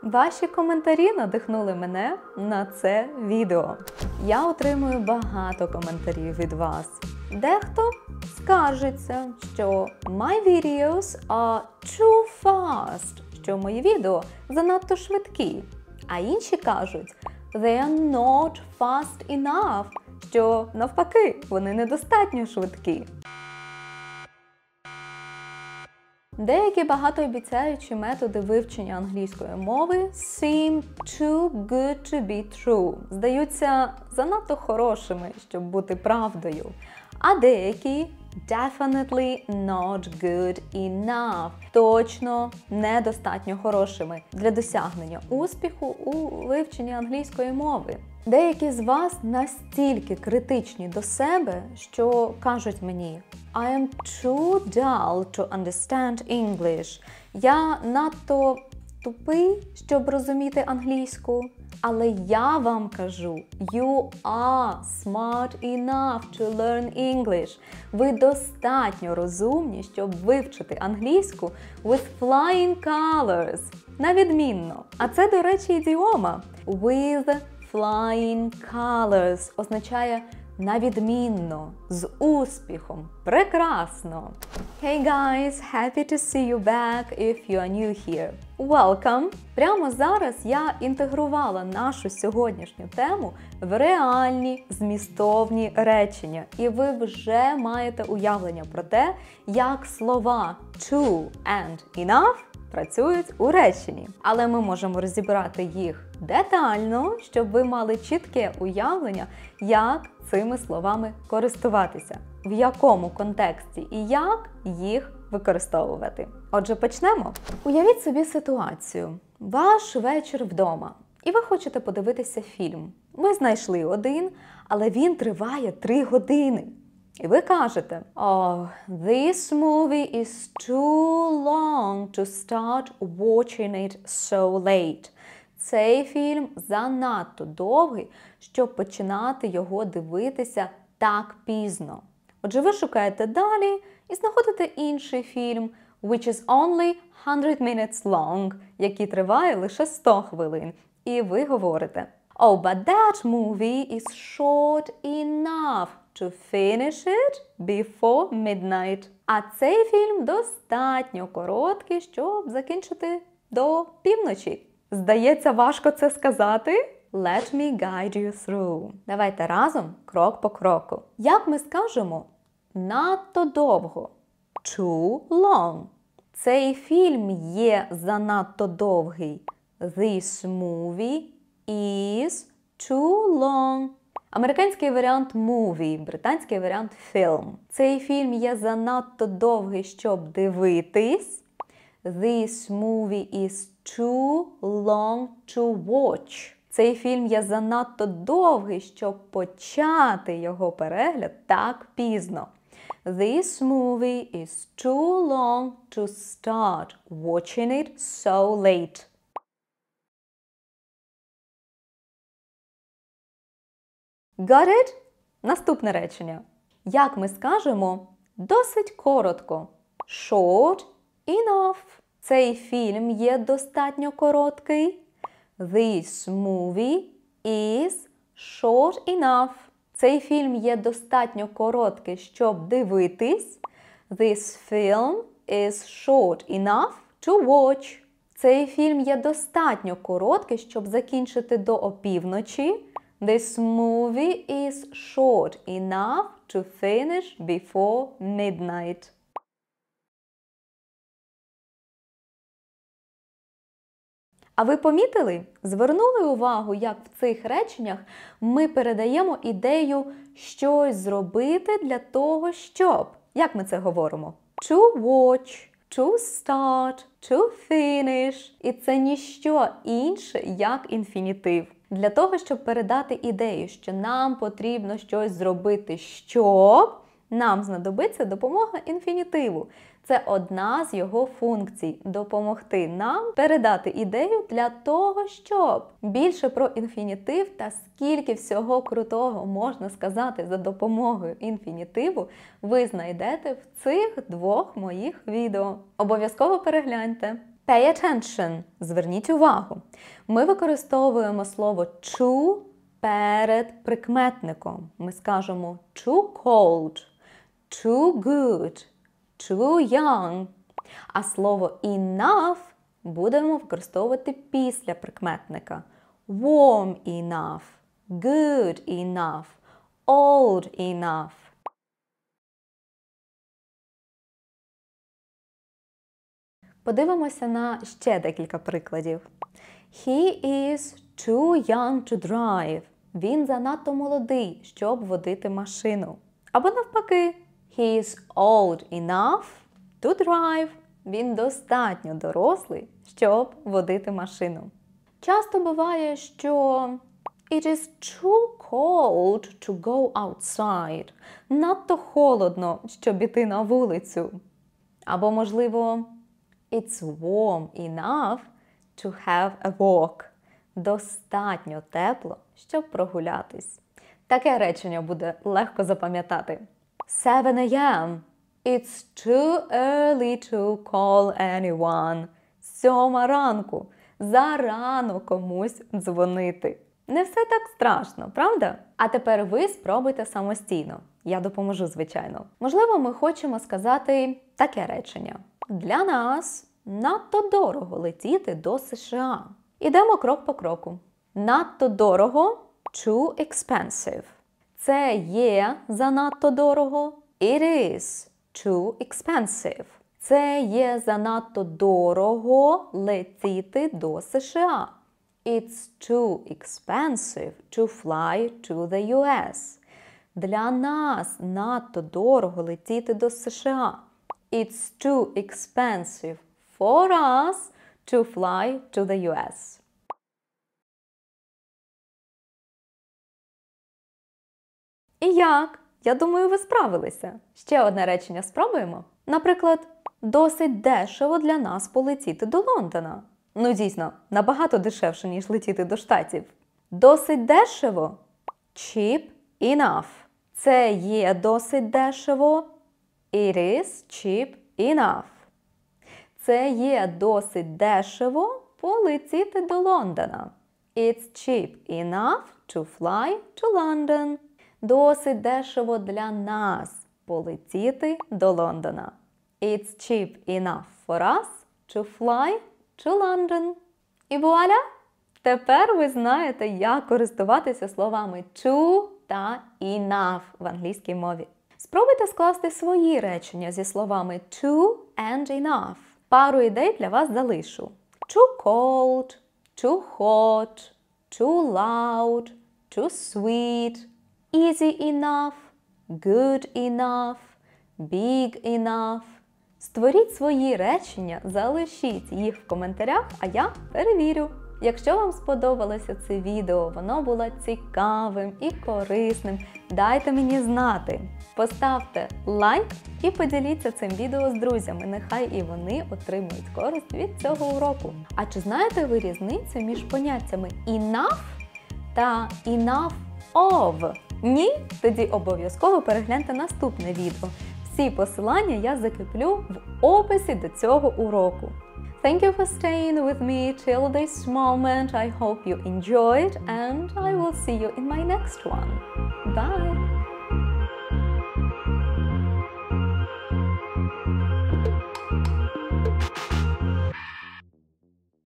Ваші коментарі надихнули мене на це відео. Я отримую багато коментарів від вас. Дехто скаржиться, що my videos are too fast, що мої відео занадто швидкі. А інші кажуть, they are not fast enough, що навпаки, вони недостатньо швидкі. Деякі багатообіцяючі методи вивчення англійської мови seem too good to be true. Здаються занадто хорошими, щоб бути правдою. А деякі definitely not good enough. Точно недостатньо хорошими для досягнення успіху у вивченні англійської мови. Деякі з вас настільки критичні до себе, що кажуть мені I am too dull to understand English. Я надто тупий, щоб розуміти англійську. Але я вам кажу, you are smart enough to learn English. Ви достатньо розумні, щоб вивчити англійську with flying colors. На відмінно. А це, до речі, ідіома. With flying colors означає на відмінно, з успіхом, прекрасно. Hey guys, happy to see you back if you are new here. Welcome! Прямо зараз я інтегрувала нашу сьогоднішню тему в реальні змістовні речення. І ви вже маєте уявлення про те, як слова to and enough працюють у реченні. Але ми можемо розібрати їх детально, щоб ви мали чітке уявлення, як цими словами користуватися, в якому контексті і як їх використовувати. Отже, почнемо. Уявіть собі ситуацію. Ваш вечір вдома, і ви хочете подивитися фільм. Ви знайшли один, але він триває 3 години. І ви кажете, oh, this movie is too long to start watching it so late. Цей фільм занадто довгий, щоб починати його дивитися так пізно. Отже, ви шукаєте далі і знаходите інший фільм, which is only 100 minutes long, який триває лише 100 хвилин. І ви говорите, oh, but that movie is short enough to finish it before midnight. А цей фільм достатньо короткий, щоб закінчити до півночі. Здається, важко це сказати? Let me guide you through. Давайте разом, крок по кроку. Як ми скажемо надто довго? Too long. Цей фільм є занадто довгий. This movie is too long. Американський варіант movie, британський варіант film. Цей фільм є занадто довгий, щоб дивитись. This movie is too long to watch. Цей фільм є занадто довгий, щоб почати його перегляд так пізно. This movie is too long to start watching it so late. Got it? Наступне речення. Як ми скажемо досить коротко? Short enough. Цей фільм є достатньо короткий. This movie is short enough. Цей фільм є достатньо короткий, щоб дивитись. This film is short enough to watch. Цей фільм є достатньо короткий, щоб закінчити до опівночі. This movie is short enough to finish before midnight. А ви помітили? Звернули увагу, як в цих реченнях ми передаємо ідею щось зробити для того, щоб. Як ми це говоримо? To watch, to start, to finish. І це ніщо інше, як інфінітив. Для того, щоб передати ідею, що нам потрібно щось зробити, щоб, нам знадобиться допомога інфінітиву. Це одна з його функцій – допомогти нам передати ідею для того, щоб. Більше про інфінітив та скільки всього крутого можна сказати за допомогою інфінітиву ви знайдете в цих 2 моїх відео. Обов'язково перегляньте. Pay attention. Зверніть увагу. Ми використовуємо слово too перед прикметником. Ми скажемо too cold, too good, too young. А слово enough будемо використовувати після прикметника. Warm enough, good enough, old enough. Подивимося на ще декілька прикладів. He is too young to drive. Він занадто молодий, щоб водити машину. Або навпаки, he is old enough to drive. Він достатньо дорослий, щоб водити машину. Часто буває, що it is too cold to go outside. Надто холодно, щоб іти на вулицю. Або, можливо, it's warm enough to have a walk. Достатньо тепло, щоб прогулятись. Таке речення буде легко запам'ятати. 7 a.m. It's too early to call anyone. 7 ранку. Зарано комусь дзвонити. Не все так страшно, правда? А тепер ви спробуйте самостійно. Я допоможу, звичайно. Можливо, ми хочемо сказати таке речення. Для нас надто дорого летіти до США. Ідемо крок по кроку. Надто дорого – too expensive. Це є занадто дорого – it is too expensive. Це є занадто дорого летіти до США. It's too expensive to fly to the US. Для нас надто дорого летіти до США. It's too expensive for us to fly to the US. І як? Я думаю, ви справилися. Ще одне речення спробуємо. Наприклад, досить дешево для нас полетіти до Лондона. Ну, дійсно, набагато дешевше, ніж летіти до Штатів. Досить дешево – cheap enough. Це є досить дешево – it is cheap enough. Це є досить дешево полетіти до Лондона. It's cheap enough to fly to London. Досить дешево для нас полетіти до Лондона. It's cheap enough for us to fly to London. І вуаля! Тепер ви знаєте, як користуватися словами to та enough в англійській мові. Спробуйте скласти свої речення зі словами to and enough. Пару ідей для вас залишу. Too cold, too hot, too loud, too sweet, easy enough, good enough, big enough. Створіть свої речення, залишіть їх в коментарях, а я перевірю. Якщо вам сподобалося це відео, воно було цікавим і корисним, дайте мені знати. Поставте лайк і поділіться цим відео з друзями, нехай і вони отримують користь від цього уроку. А чи знаєте ви різницю між поняттями enough та enough of? Ні? Тоді обов'язково перегляньте наступне відео. Всі посилання я закріплю в описі до цього уроку. Thank you for staying with me till this moment. I hope you enjoyed and I will see you in my next one. Bye!